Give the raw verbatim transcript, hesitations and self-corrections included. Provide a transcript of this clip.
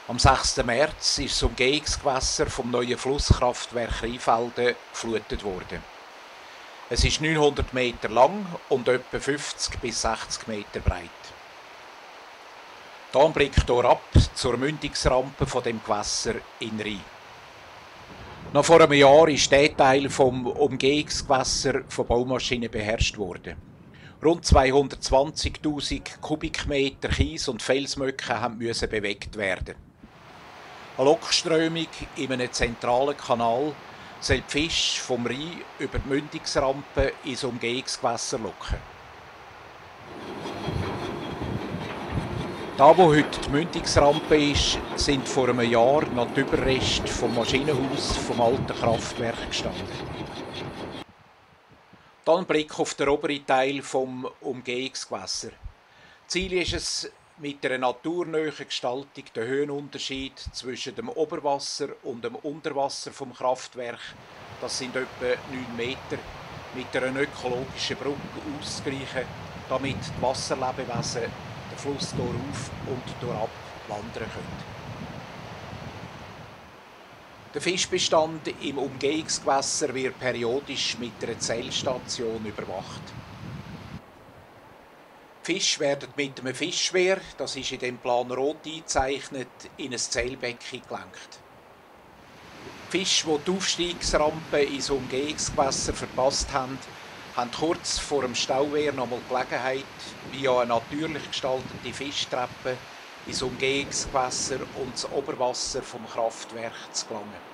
Am sechsten März ist das Umgehungsgewässer vom neuen Flusskraftwerk Rheinfelden geflutet worden. Es ist neunhundert Meter lang und etwa fünfzig bis sechzig Meter breit. Hier ein Blick hier ab zur Mündungsrampe von dem Gewässer in Rhein. Noch vor einem Jahr ist dieser Teil vom Umgehungsgewässer von Baumaschinen beherrscht worden. Rund zweihundertzwanzigtausend Kubikmeter Kies und Felsmöcke mussten bewegt werden. Eine Lokströmung in einem zentralen Kanal soll die Fische vom Rhein über die Mündungsrampe ins Umgehungsgewässer locken. Da, wo heute die Mündungsrampe ist, sind vor einem Jahr noch die Überreste vom Maschinenhaus vom alten Kraftwerk gestanden. Dann ein Blick auf den oberen Teil vom Umgehungsgewässer. Ziel ist es, mit einer naturnahen Gestaltung den Höhenunterschied zwischen dem Oberwasser und dem Unterwasser vom Kraftwerk, das sind etwa neun Meter, mit einer ökologischen Brücke auszugleichen, damit die Wasserlebewesen den Fluss durch und durchab wandern können. Der Fischbestand im Umgehungsgewässer wird periodisch mit einer Zählstation überwacht. Die Fische werden mit einem Fischschwer, das ist in dem Plan rot eingezeichnet, in ein Zählbecken gelenkt. Die Fische, die die Aufstiegsrampe ins Umgehungsgewässer verpasst haben, haben kurz vor dem Stauwehr noch einmal Gelegenheit, via eine natürlich gestaltete Fischtreppe ins Umgehungsgewässer und das Oberwasser vom Kraftwerk zu gelangen.